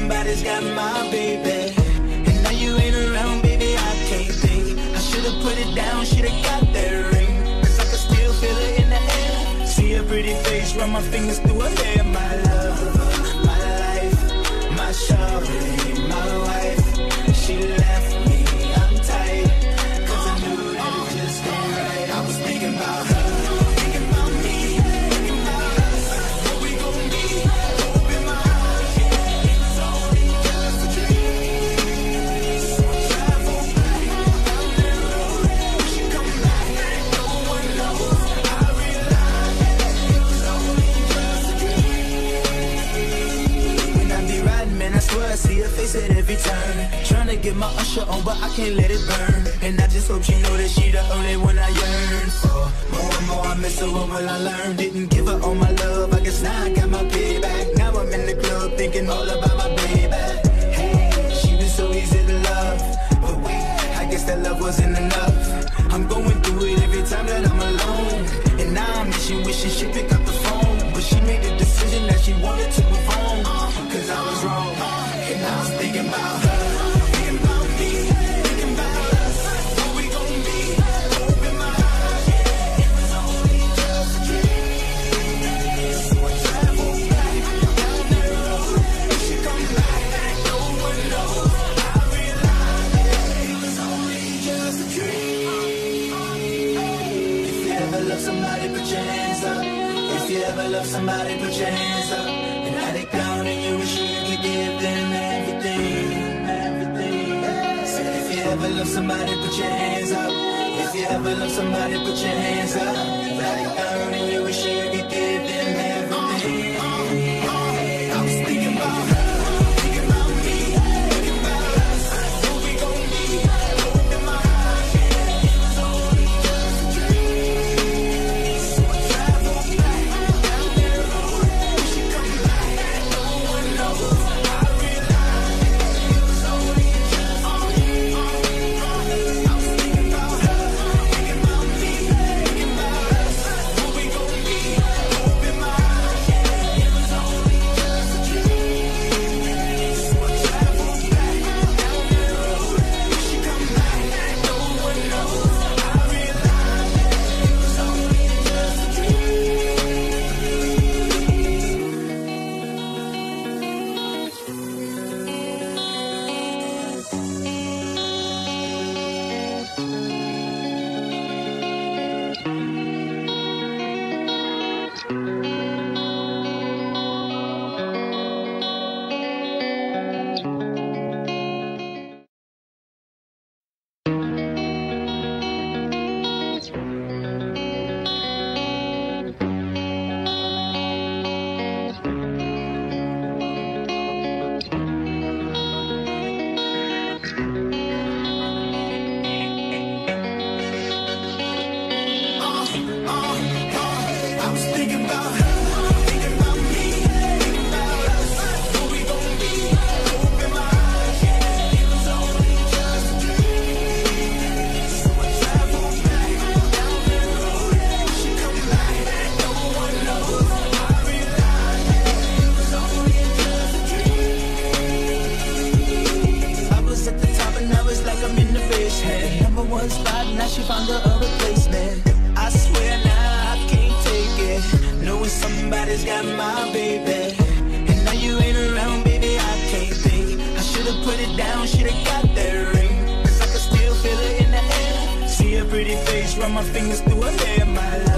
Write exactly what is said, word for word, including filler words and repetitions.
somebody's got my baby. And now you ain't around, baby, I can't think. I should've put it down, should've got that ring. Cause I can still feel it in the air. See her pretty face, run my fingers through her hair. My love, my life, my shawty, my wife. She left me, I'm tight. Cause I knew that it just ain't right. I was thinking about her. See her face at every turn. Tryna get my usher on, but I can't let it burn. And I just hope she know that she the only one I yearn for. More and more I miss her, what will I learn? Didn't give her all my love, I guess now I got my payback. Now I'm in the club thinking all about my baby. Hey, she was so easy to love, but wait, I guess that love wasn't enough. I'm going through it every time that I'm alone. And now I'm wishing, wishing she'd pick up the phone. But she made the decision that she wanted to move on. Cause I was wrong. And I was thinking about her, thinking about me, thinking about us, what we gon' be. Open my eyes, yeah, it was only just a dream. So I travel back down that road. If she come back, no one knows. I realized that it was only just a dream. If you ever love somebody, put your hands up. If you ever love somebody, put your hands up. And I dig down and you wish you could give them everything, everything. Said if you ever love somebody, put your hands up. If you ever love somebody, put your hands up. I dig down and you wish you could give them everything. I was thinking about her, thinking about me, thinking about us, what we gon' be. Open my eyes, yeah, it was only just a dream. So I travel back down that road. If she come back, no one knows. I realized it was only just a dream. I was thinking about her, thinking about me, thinking about us, what we gon' be. Open my eyes, yeah, it was only just a dream. So I travel back down that road. If she come back, no one knows. I realized it was only just a dream. I was thinking about her, thinking about me, thinking about us, what we gon' be. Open my eyes, yeah, it was only just a dream. So I travel back down that road. If she come back, no one knows. I realized it was only just a dream. I was at the top and now it's like I'm in the basement. Number one spot, now she found her a replacement. I swear now I can't take it, knowing somebody's got my baby. And now you ain't around, baby, I can't think. I should've put it down, should've got that ring. Cause I can still feel it in the air. See her pretty face, run my fingers through her hair. My